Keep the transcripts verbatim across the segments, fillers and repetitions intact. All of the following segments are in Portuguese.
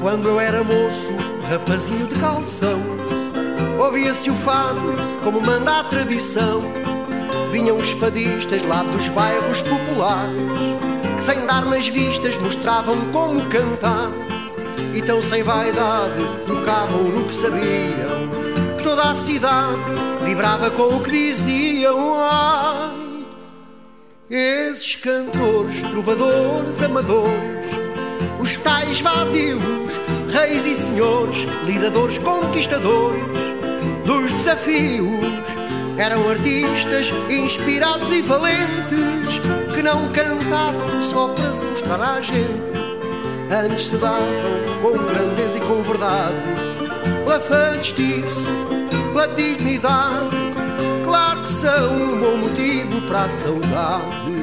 Quando eu era moço, rapazinho de calção, ouvia-se o fado como manda a tradição. Vinham os fadistas lá dos bairros populares, que sem dar nas vistas mostravam como cantar. E tão sem vaidade tocavam no que sabiam, que toda a cidade vibrava com o que diziam. Ai, esses cantores, trovadores, amadores, os tais vadios, reis e senhores, lidadores, conquistadores dos desafios, eram artistas inspirados e valentes, que não cantavam só para se mostrar à gente. Antes se davam com grandeza e com verdade, pela justiça, pela dignidade. Claro que são um bom motivo para a saudade.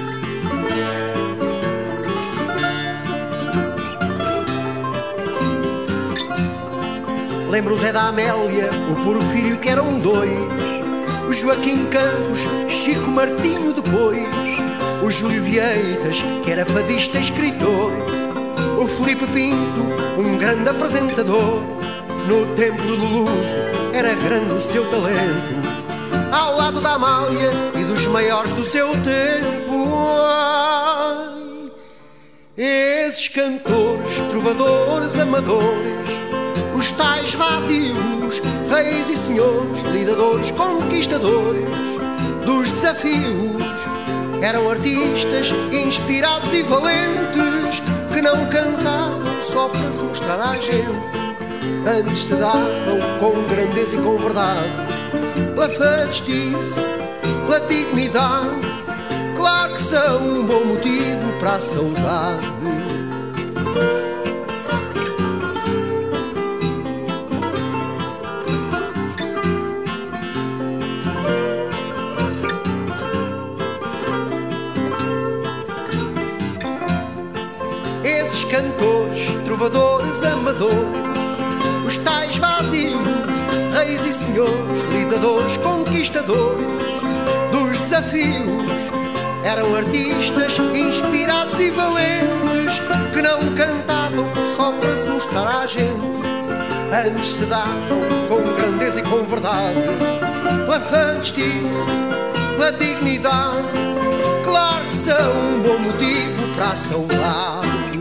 Lembro o Zé da Amélia, o Porfírio, que eram dois, o Joaquim Campos, Chico Martinho depois, o Júlio Vieitas, que era fadista e escritor, o Filipe Pinto, um grande apresentador. No templo do Luso era grande o seu talento, ao lado da Amália e dos maiores do seu tempo. Ai, esses cantores, trovadores, amadores, os tais vadios, reis e senhores, lidadores, conquistadores dos desafios, eram artistas inspirados e valentes, que não cantavam só para se mostrar à gente. Antes se davam com grandeza e com verdade, pela justiça, pela dignidade. Claro que são um bom motivo para a saudade. Esses cantores, trovadores, amadores, os tais vadios, reis e senhores, lidadores, conquistadores dos desafios, eram artistas inspirados e valentes, que não cantavam só para se mostrar à gente. Antes se davam com grandeza e com verdade, pela justiça, pela dignidade. Claro que são um bom motivo para a saudade.